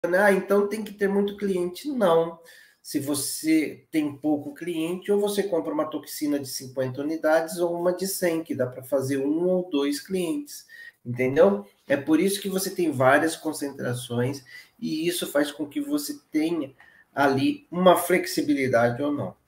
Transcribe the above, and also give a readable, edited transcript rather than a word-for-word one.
Ah, então tem que ter muito cliente. Não. Se você tem pouco cliente, ou você compra uma toxina de 50 unidades ou uma de 100, que dá para fazer 1 ou 2 clientes, entendeu? É por isso que você tem várias concentrações e isso faz com que você tenha ali uma flexibilidade ou não.